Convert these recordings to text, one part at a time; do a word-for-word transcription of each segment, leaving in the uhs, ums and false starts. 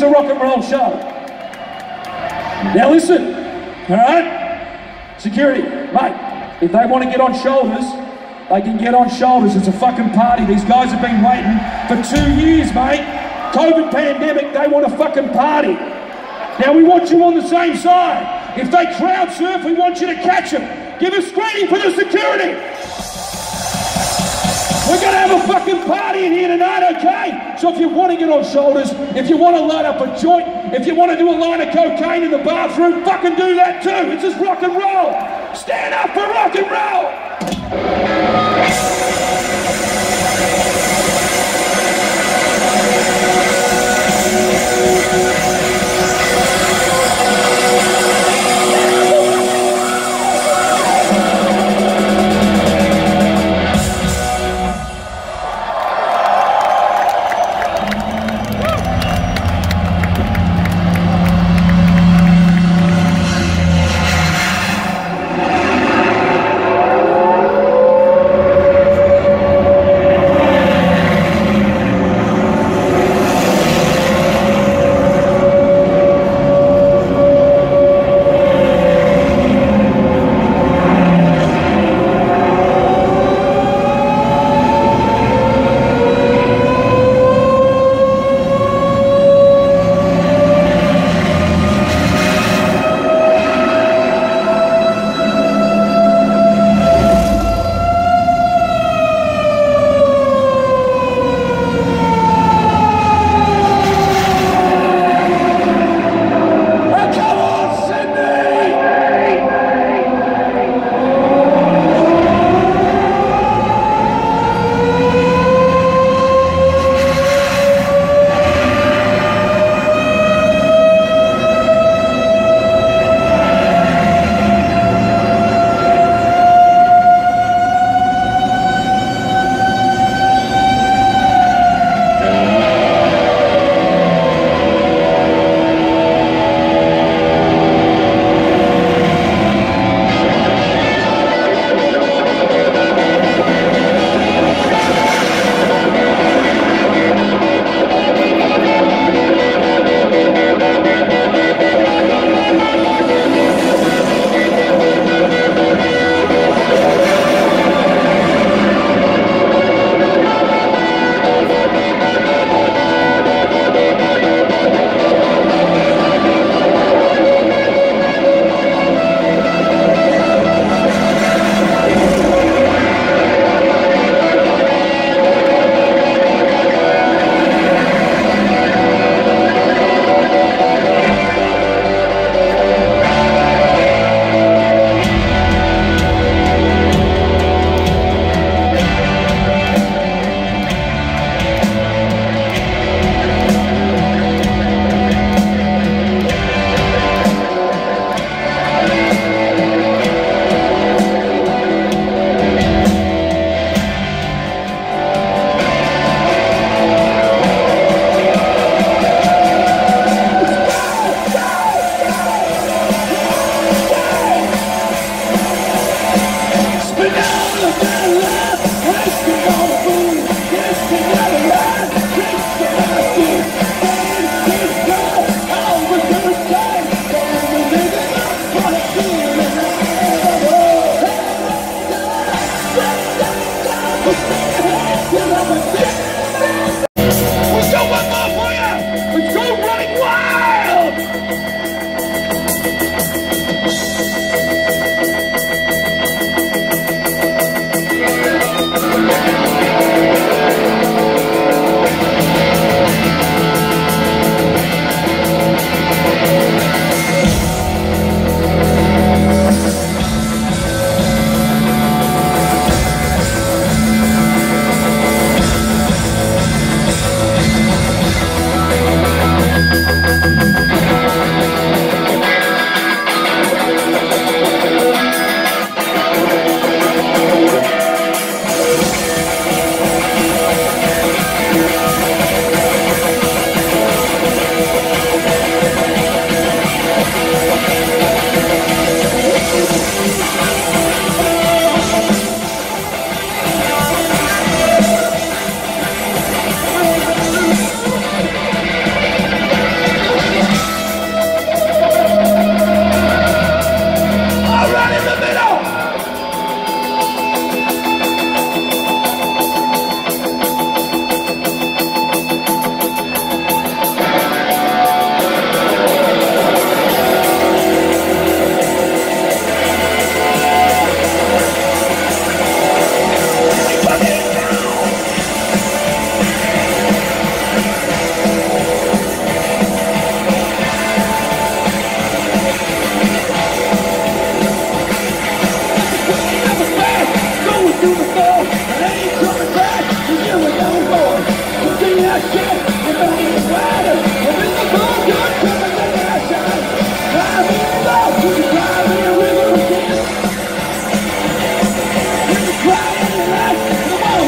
a rock and roll show. Now listen, all right? Security, mate, if they want to get on shoulders, they can get on shoulders. It's a fucking party. These guys have been waiting for two years, mate. COVID pandemic, they want a fucking party. Now we want you on the same side. If they crowd surf, we want you to catch them. Give a scream for the security. We're gonna have a fucking party in here tonight, okay? So if you want to get on shoulders, if you want to load up a joint, if you want to do a line of cocaine in the bathroom, fucking do that too. It's just rock and roll. Stand up for rock and roll.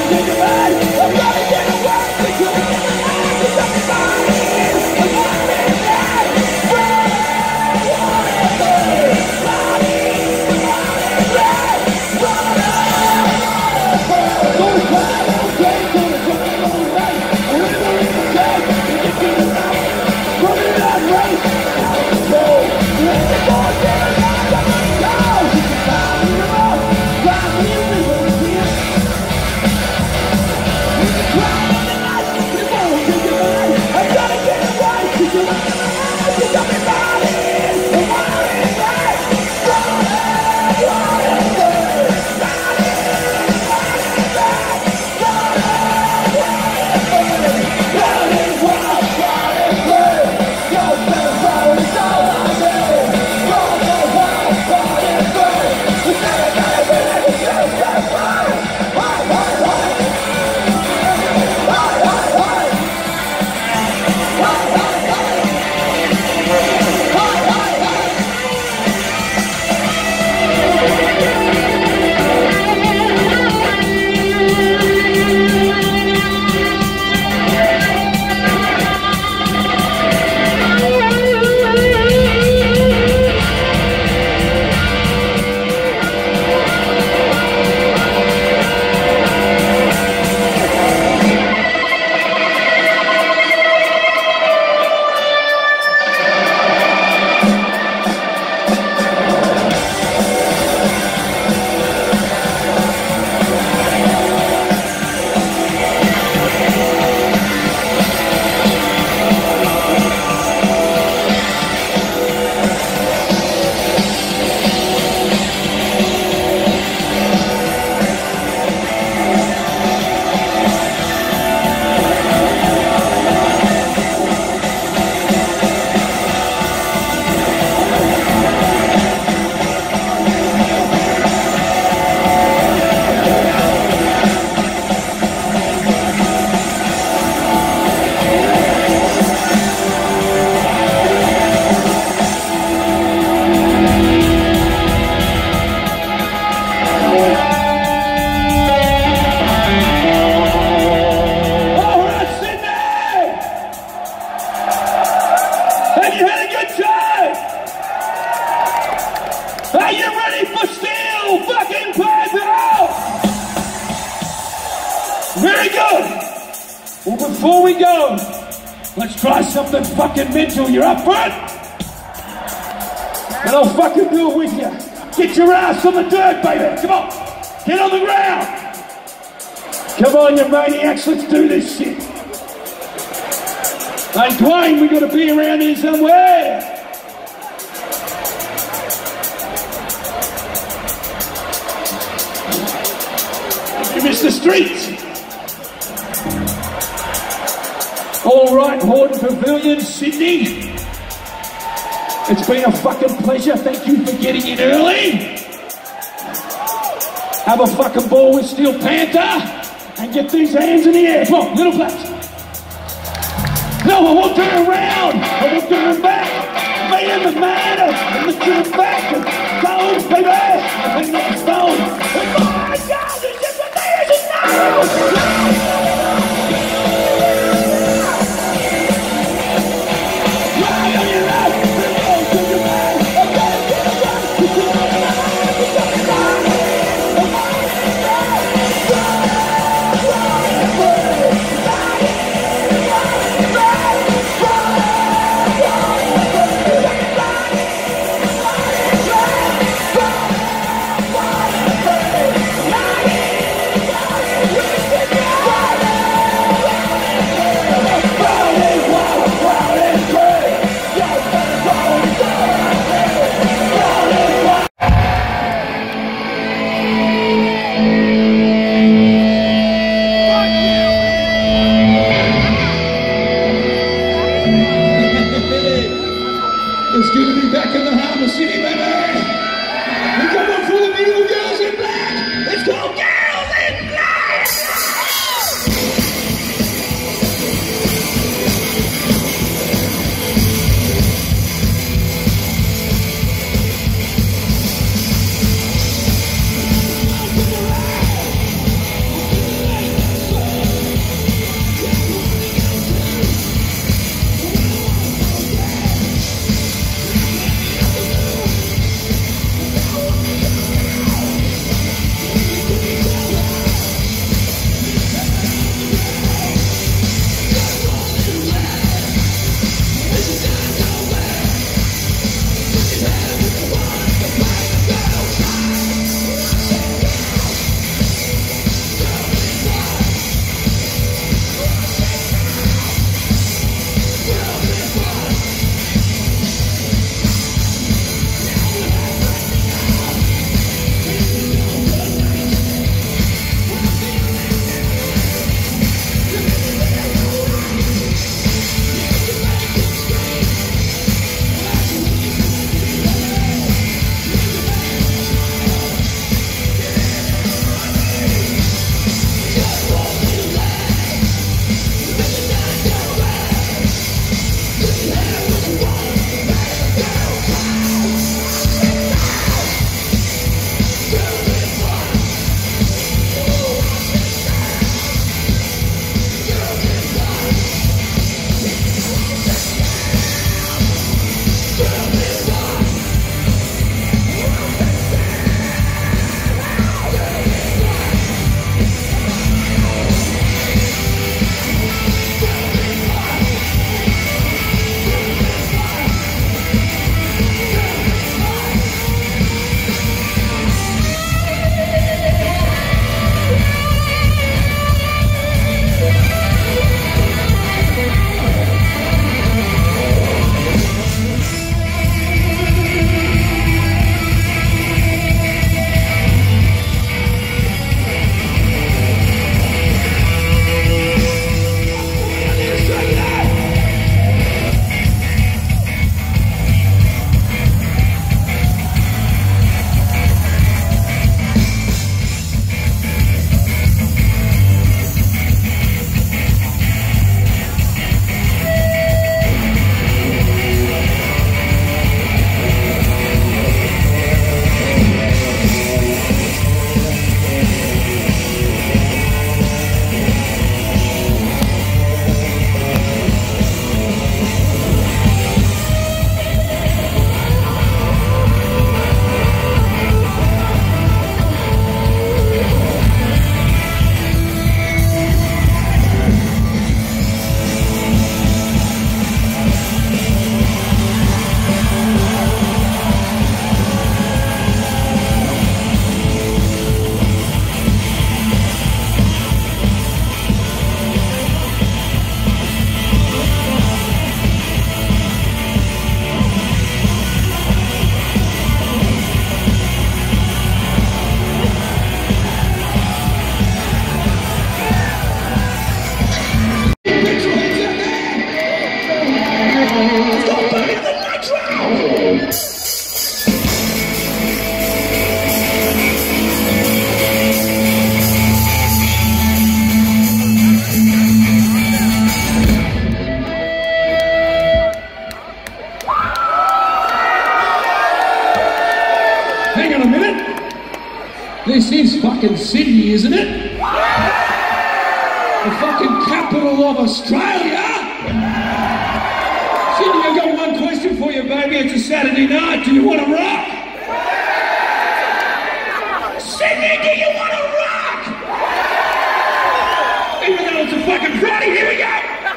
Very good. Well, before we go, let's try something fucking mental. You're up for it? And I'll fucking do it with you. Get your ass on the dirt, baby. Come on. Get on the ground. Come on, you maniacs. Let's do this shit. Hey, Dwayne, we got to be around here somewhere. You missed the streets. All right, Horton Pavilion, Sydney. It's been a fucking pleasure. Thank you for getting in early. Have a fucking ball with Steel Panther and get these hands in the air. Come on, little claps. No, I won't turn around. I won't turn back. Me and the man, and the turn back. Stone, baby. I think not the stone. And my God, it's just what there is now. Sydney, isn't it? The fucking capital of Australia. Sydney, I've got one question for you, baby. It's a Saturday night. Do you want to rock? Sydney, do you want to rock? Even though it's a fucking Friday, here we go.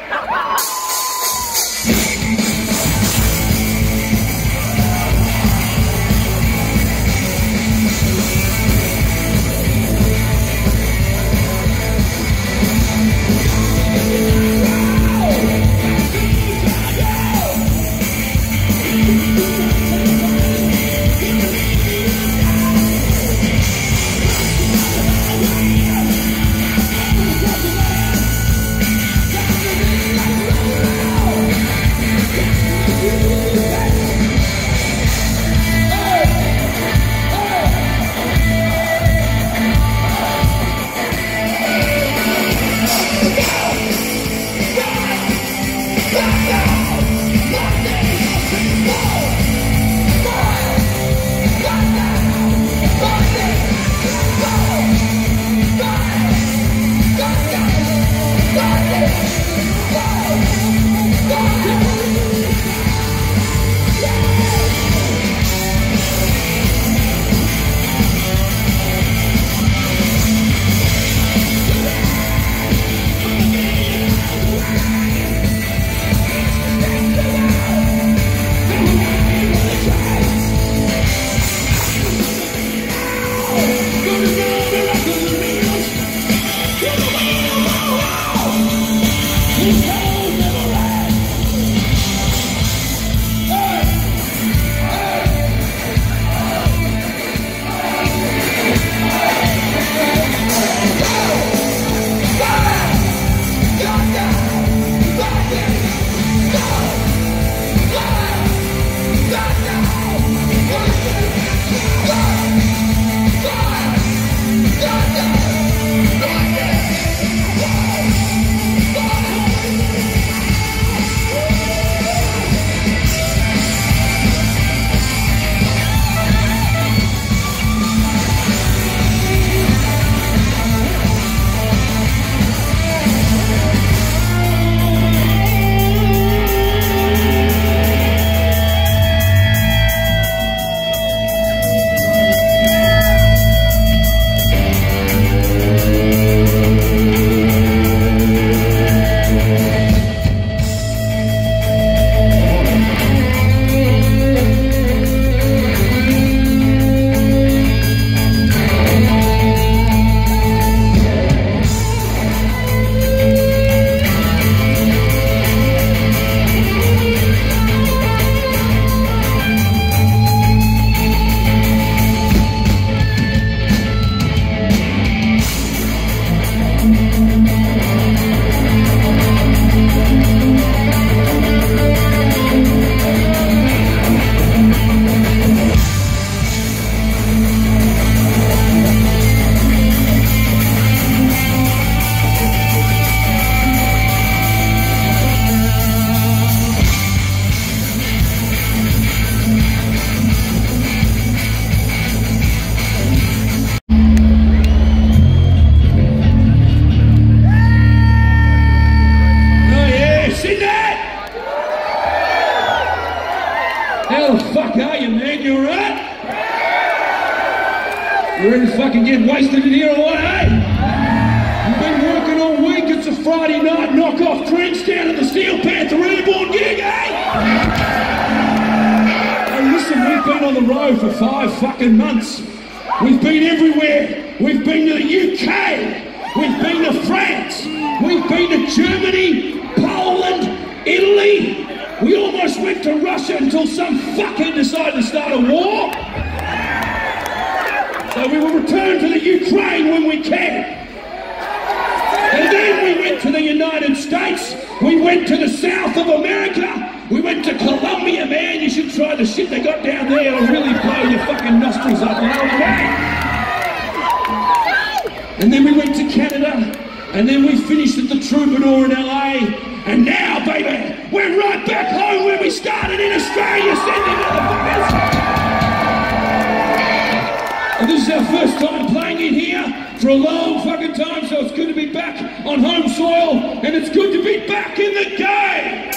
How the fuck are you, man? You alright? You ready to fucking get wasted in here or what, eh? You've been working all week, it's a Friday night knock-off drinks down at the Steel Panther Airborne gig, eh? Hey, listen, we've been on the road for five fucking months. We've been everywhere. We've been to the U K. We've been to France. We've been to Germany, Poland, Italy. We almost went to Russia until some fucker decided to start a war. So we will return to the Ukraine when we can. And then we went to the United States. We went to the South of America. We went to Colombia, man. You should try the shit they got down there. It'll really blow your fucking nostrils up, you know what I mean? And then we went to Canada. And then we finished at the Troubadour in L A. And now, baby, we're right back home where we started in Australia, Sydney, motherfuckers! And this is our first time playing in here for a long fucking time, so it's good to be back on home soil, and it's good to be back in the game!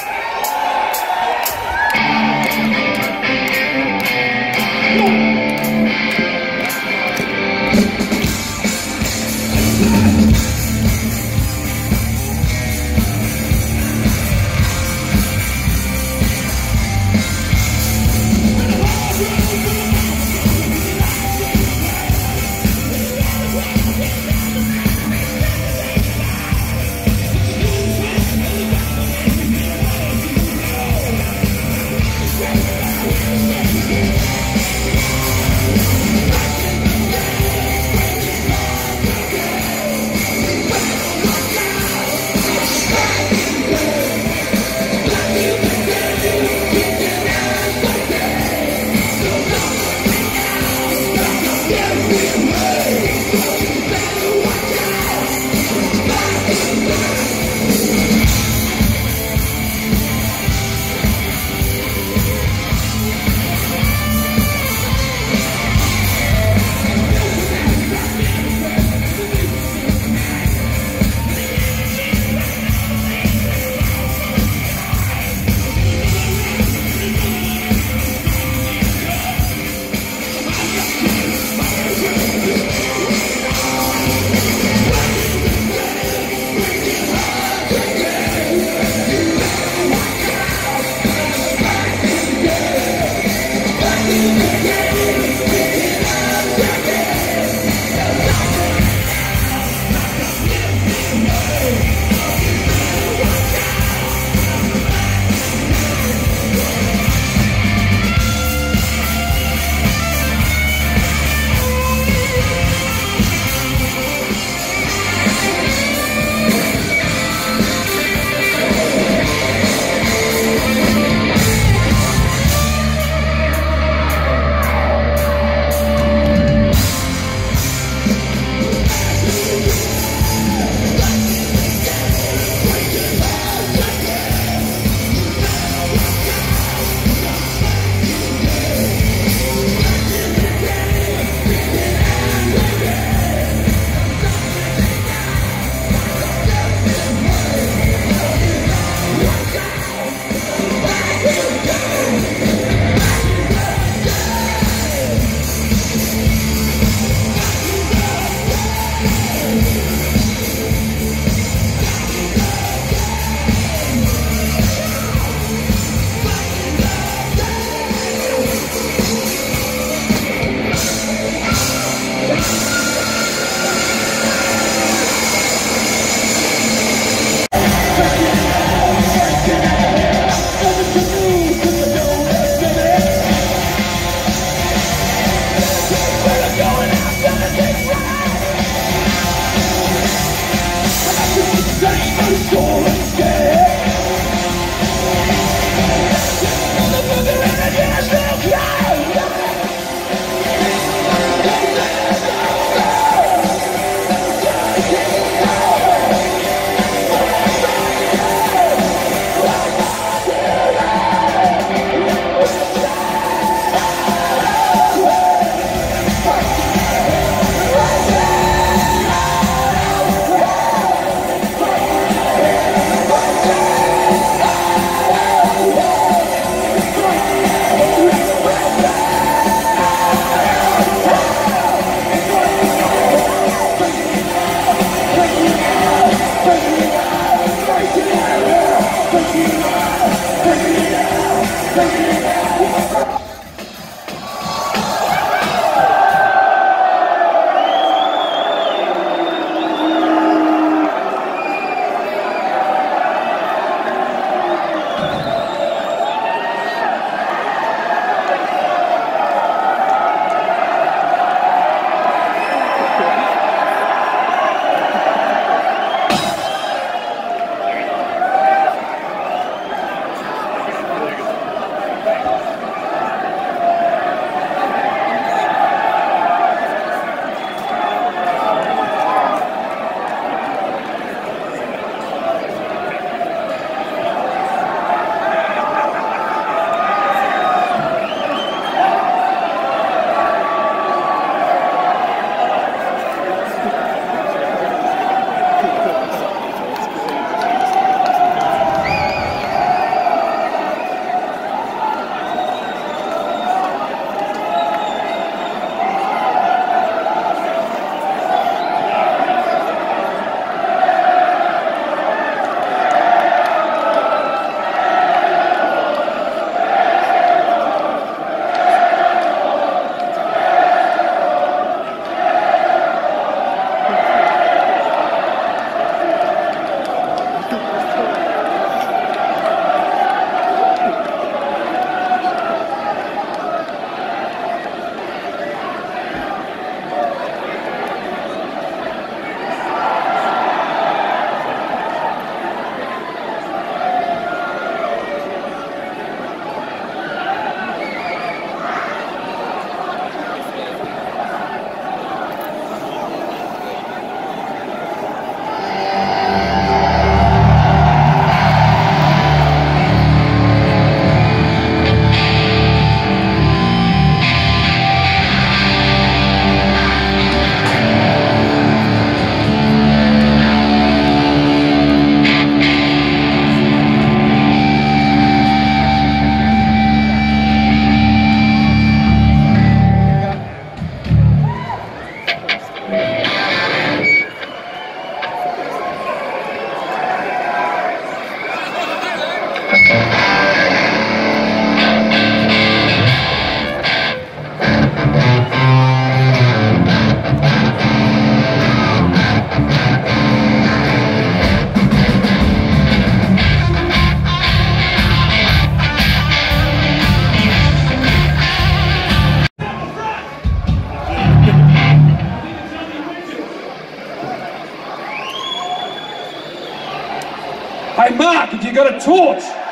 And Mark, if you got a torch,